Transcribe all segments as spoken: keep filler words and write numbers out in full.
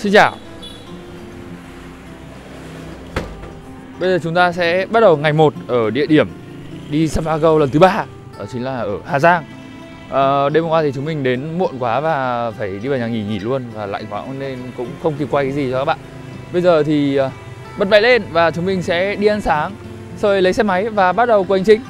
Xin chào. Bây giờ chúng ta sẽ bắt đầu ngày một ở địa điểm đi Sapa Go lần thứ ba, đó chính là ở Hà Giang. À, đêm hôm qua thì chúng mình đến muộn quá và phải đi vào nhà nghỉ nghỉ luôn, và lạnh quá nên cũng không kịp quay cái gì cho các bạn. Bây giờ thì uh, bật máy lên và chúng mình sẽ đi ăn sáng, rồi lấy xe máy và bắt đầu cuộc hành trình.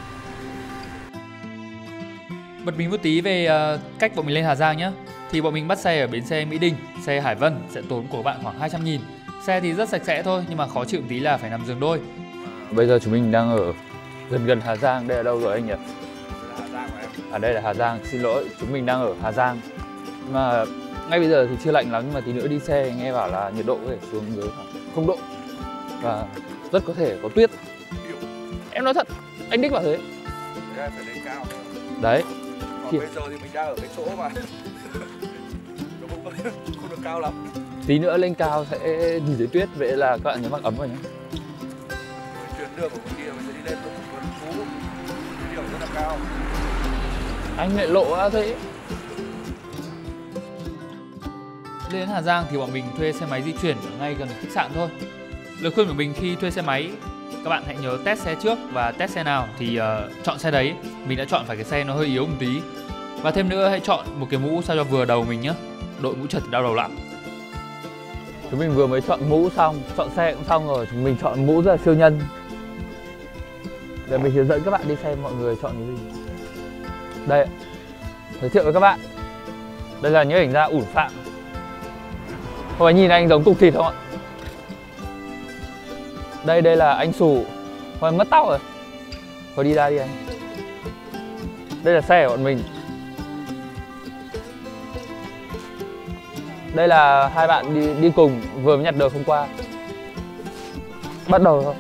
Bật mí một tí về uh, cách bọn mình lên Hà Giang nhé. Thì bọn mình bắt xe ở bến xe Mỹ Đình, xe Hải Vân sẽ tốn của bạn khoảng hai trăm nghìn. Xe thì rất sạch sẽ thôi, nhưng mà khó chịu một tí là phải nằm giường đôi. Bây giờ chúng mình đang ở gần gần Hà Giang. Đây là đâu rồi anh nhỉ? Hà Giang mà em. À đây là Hà Giang, xin lỗi, chúng mình đang ở Hà Giang. Mà ngay bây giờ thì chưa lạnh lắm, nhưng mà tí nữa đi xe nghe bảo là nhiệt độ có thể xuống dưới khoảng không độ. Và rất có thể có tuyết. Em nói thật, anh Đích bảo thế. Đấy, phải lên cao thôi. Đấy. Còn Khi... bây giờ thì mình đang ở cái chỗ mà nó không, không được cao lắm. Tí nữa lên cao sẽ nhìn thấy tuyết, vậy là các bạn nhớ mặc ấm vào nhé. Tuyến đường của mình kia mình sẽ đi lên một vườn thú, cái điểm rất là cao. Anh lại lộ ra thế. Lên Hà Giang thì bọn mình thuê xe máy di chuyển ở ngay gần khách sạn thôi. Lời khuyên của mình khi thuê xe máy, các bạn hãy nhớ test xe trước, và test xe nào thì uh, chọn xe đấy. Mình đã chọn phải cái xe nó hơi yếu một tí. Và thêm nữa, hãy chọn một cái mũ sao cho vừa đầu mình nhé. Đội mũ trật đau đầu lắm. Chúng mình vừa mới chọn mũ xong, chọn xe cũng xong rồi. Chúng mình chọn mũ rất là siêu nhân. Để mình hướng dẫn các bạn đi xem mọi người chọn cái gì. Đây, giới thiệu với các bạn. Đây là những ảnh gia ủn phạm. Không phải nhìn anh giống cục thịt không ạ? Đây, đây là anh Sủ. Thôi mất tóc rồi. Thôi đi ra đi anh. Đây là xe của bọn mình. Đây là hai bạn đi đi cùng, vừa mới nhặt được hôm qua. Bắt đầu thôi.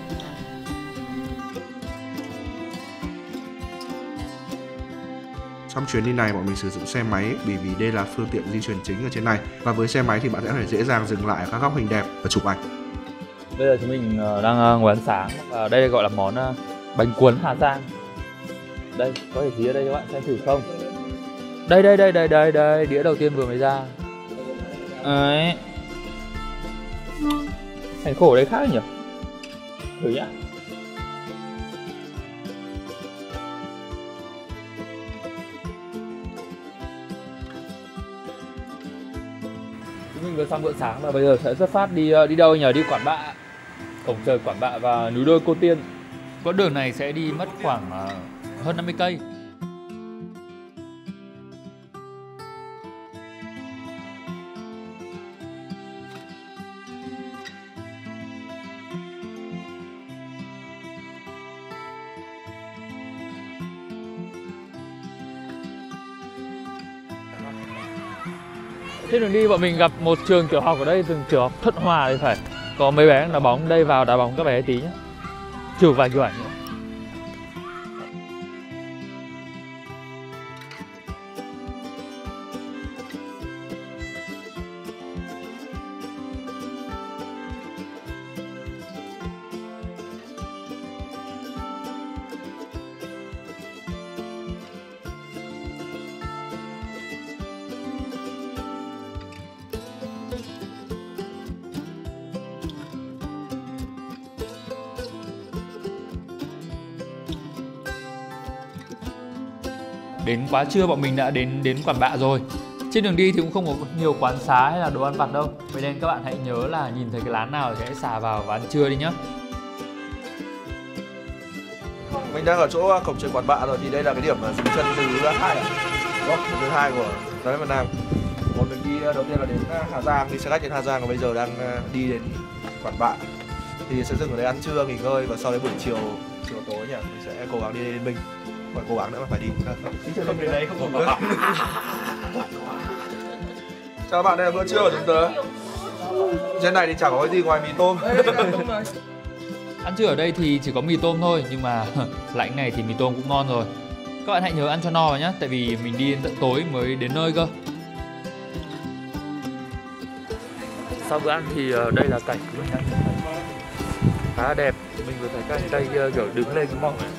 Trong chuyến đi này bọn mình sử dụng xe máy bởi vì đây là phương tiện di chuyển chính ở trên này. Và với xe máy thì bạn sẽ có thể dễ dàng dừng lại ở các góc hình đẹp và chụp ảnh. Bây giờ chúng mình đang ngồi ăn sáng, và đây gọi là món bánh cuốn Hà Giang. Đây, có thể tí ở đây cho bạn xem thử không? Đây, đây, đây, đây, đây, đây, đĩa đầu tiên vừa mới ra. Đấy. Thành khổ đấy khác nhỉ? Thử nhá. Chúng mình vừa xong bữa sáng và bây giờ sẽ xuất phát đi đi đâu nhỉ? Đi Quản Bạ. Cổng trời Quản Bạ và núi đôi Cô Tiên. Quãng đường này sẽ đi mất khoảng uh, hơn năm mươi cây. Trên đường đi bọn mình gặp một trường tiểu học ở đây, trường tiểu học Thuận Hòa thì phải. Có mấy bé đá bóng, đây vào đá bóng các bé tí nhé. Chụp vài kiểu ảnh nữa. Đến quá trưa bọn mình đã đến đến Quản Bạ rồi. Trên đường đi thì cũng không có nhiều quán xá hay là đồ ăn vặt đâu. Vậy nên các bạn hãy nhớ là nhìn thấy cái lán nào thì hãy xà vào và ăn trưa đi nhá. Mình đang ở chỗ cổng trời Quản Bạ rồi, thì đây là cái điểm dừng chân thứ hai ạ. Đúng không? Thứ hai của Đài Việt Nam. Một mình đi đầu tiên là đến Hà Giang, đi xe khách đến Hà Giang, và bây giờ đang đi đến Quản Bạ. Thì sẽ dừng ở đây ăn trưa, nghỉ ngơi, và sau đấy buổi chiều chiều tối nhỉ, mình sẽ cố gắng đi đến mình. Phải cố gắng nữa mà phải đi. Không đến đấy không có. Chào các bạn, đây là bữa trưa của chúng tớ. Trên này thì chẳng có cái gì ngoài mì tôm. Ăn trưa ở đây thì chỉ có mì tôm thôi, nhưng mà lạnh này thì mì tôm cũng ngon rồi. Các bạn hãy nhớ ăn cho no vào nhé, tại vì mình đi đến tận tối mới đến nơi cơ. Sau bữa ăn thì đây là cảnh của mình ăn khá là đẹp. Mình vừa thấy các anh Tây kiểu đứng lên cái mỏng này.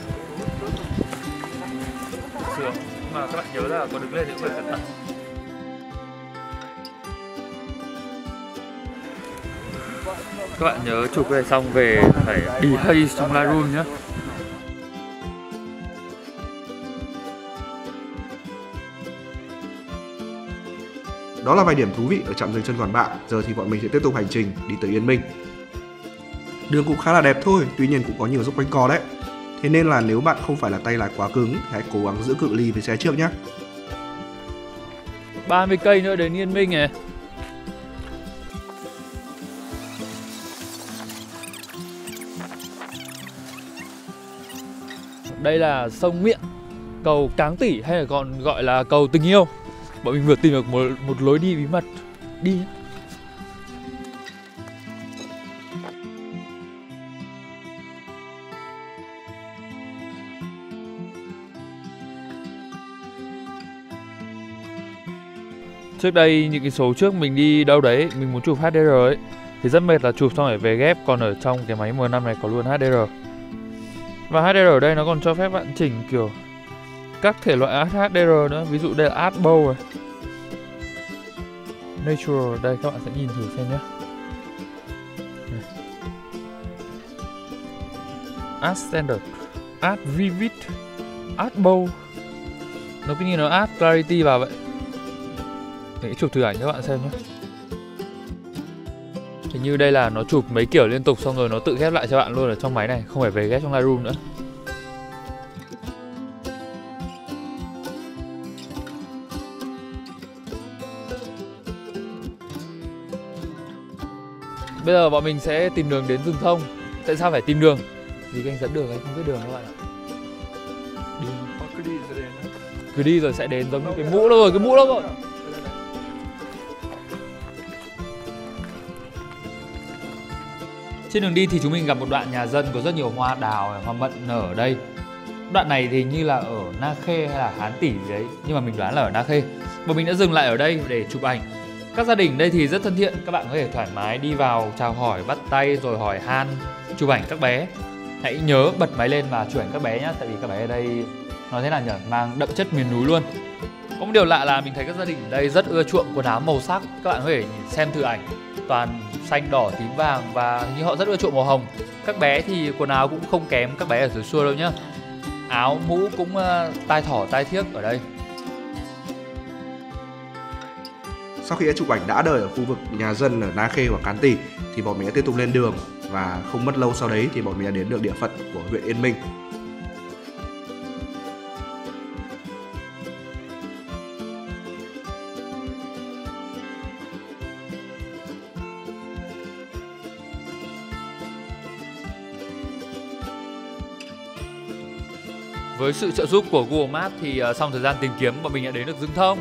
Sướng. Nhưng mà các bạn nhớ là có đứng lên thì cũng phải cẩn thận. Các bạn nhớ chụp cái này xong về phải đi hay trong Lightroom nhé. Đó là vài điểm thú vị ở trạm dừng chân Quản Bạ. Giờ thì bọn mình sẽ tiếp tục hành trình đi tới Yên Minh. Đường cũng khá là đẹp thôi, tuy nhiên cũng có nhiều dốc quanh co đấy. Thế nên là nếu bạn không phải là tay lái quá cứng thì hãy cố gắng giữ cự ly với xe trước nhé. ba mươi cây nữa đến Yên Minh này. Đây là sông Miện, cầu Cáng Tỷ hay là còn gọi là cầu tình yêu. Bọn mình vừa tìm được một, một lối đi bí mật. Đi nhé. Trước đây những cái số trước mình đi đâu đấy, mình muốn chụp hát đê rờ ấy thì rất mệt là chụp xong phải về ghép. Còn ở trong cái máy M năm này có luôn hát đê rờ. Và hát đê rờ ở đây nó còn cho phép bạn chỉnh kiểu các thể loại hát đê rờ nữa. Ví dụ đây là Art Bow này, Natural, đây các bạn sẽ nhìn thử xem nhé. Art Standard, Art Vivid, Art Bow. Nó cứ như nó Art Clarity vào vậy. Để chụp thử ảnh cho các bạn xem nhé. Hình như đây là nó chụp mấy kiểu liên tục xong rồi nó tự ghép lại cho bạn luôn ở trong máy này, không phải về ghép trong Lightroom nữa. Bây giờ bọn mình sẽ tìm đường đến rừng thông. Tại sao phải tìm đường? Vì kênh dẫn đường ấy không biết đường các bạn ạ. Đi. Cứ đi rồi đến. Cứ đi rồi sẽ đến, giống như cái mũ đó rồi, cái mũ đó rồi. Trên đường đi thì chúng mình gặp một đoạn nhà dân có rất nhiều hoa đào, hoa mận nở ở đây. Đoạn này thì như là ở Na Khê hay là Hán Tỷ gì đấy, nhưng mà mình đoán là ở Na Khê. Bọn mình đã dừng lại ở đây để chụp ảnh. Các gia đình đây thì rất thân thiện, các bạn có thể thoải mái đi vào chào hỏi, bắt tay rồi hỏi han, chụp ảnh các bé. Hãy nhớ bật máy lên và chụp ảnh các bé nhé, tại vì các bé ở đây nói thế nào nhỉ, mang đậm chất miền núi luôn. Có một điều lạ là mình thấy các gia đình ở đây rất ưa chuộng quần áo màu sắc. Các bạn có thể xem thử ảnh, toàn xanh, đỏ, tím, vàng và hình như họ rất ưa chuộng màu hồng. Các bé thì quần áo cũng không kém các bé ở dưới xuôi đâu nhá. Áo, mũ cũng uh, tai thỏ, tai thiếc ở đây. Sau khi đã chụp ảnh đã đời ở khu vực nhà dân ở Na Khê và Cán Tỉ thì bọn mình đã tiếp tục lên đường. Và không mất lâu sau đấy thì bọn mình đã đến được địa phận của huyện Yên Minh. Với sự trợ giúp của Google Maps thì uh, sau thời gian tìm kiếm bọn mình đã đến được rừng thông.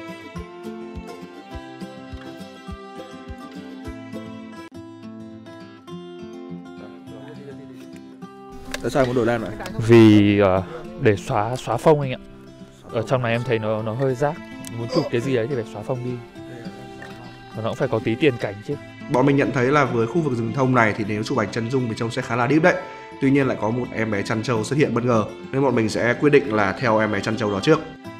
Tại sao muốn đổi đen vậy? Vì uh, để xóa xóa phông anh ạ. Ở trong này em thấy nó nó hơi rác. Muốn chụp cái gì đấy thì phải xóa phông đi. Và nó cũng phải có tí tiền cảnh chứ. Bọn mình nhận thấy là với khu vực rừng thông này thì nếu chụp ảnh chân dung thì trông sẽ khá là deep đấy. Tuy nhiên lại có một em bé chăn trâu xuất hiện bất ngờ, nên bọn mình sẽ quyết định là theo em bé chăn trâu đó trước.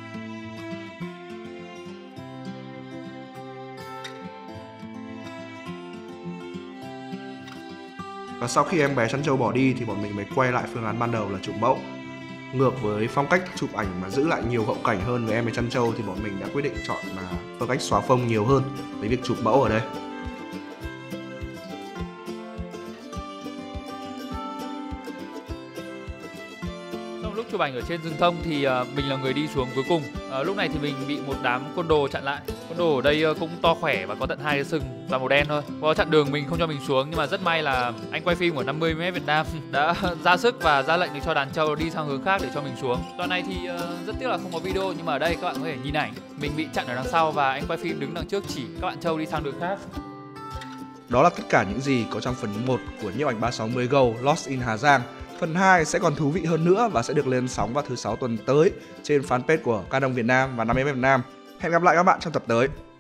Và sau khi em bé chăn trâu bỏ đi thì bọn mình mới quay lại phương án ban đầu là chụp mẫu. Ngược với phong cách chụp ảnh mà giữ lại nhiều hậu cảnh hơn với em bé chăn trâu thì bọn mình đã quyết định chọn là phong cách xóa phông nhiều hơn với việc chụp mẫu ở đây. Lúc chụp ảnh ở trên rừng thông thì uh, mình là người đi xuống cuối cùng. Uh, lúc này thì mình bị một đám côn đồ chặn lại. Côn đồ ở đây uh, cũng to khỏe và có tận hai cái sừng và màu đen thôi. Có chặn đường mình không cho mình xuống, nhưng mà rất may là anh quay phim của năm mươi mét Việt Nam đã ra sức và ra lệnh để cho đàn trâu đi sang hướng khác để cho mình xuống. Đoạn này thì uh, rất tiếc là không có video, nhưng mà ở đây các bạn có thể nhìn ảnh. Mình bị chặn ở đằng sau và anh quay phim đứng đằng trước chỉ các bạn trâu đi sang đường khác. Đó là tất cả những gì có trong phần một của nhiếp ảnh ba sáu mươi Go Lost in Hà Giang. Phần hai sẽ còn thú vị hơn nữa và sẽ được lên sóng vào thứ sáu tuần tới trên fanpage của Canon Việt Nam và năm mươi mét Việt Nam. Hẹn gặp lại các bạn trong tập tới.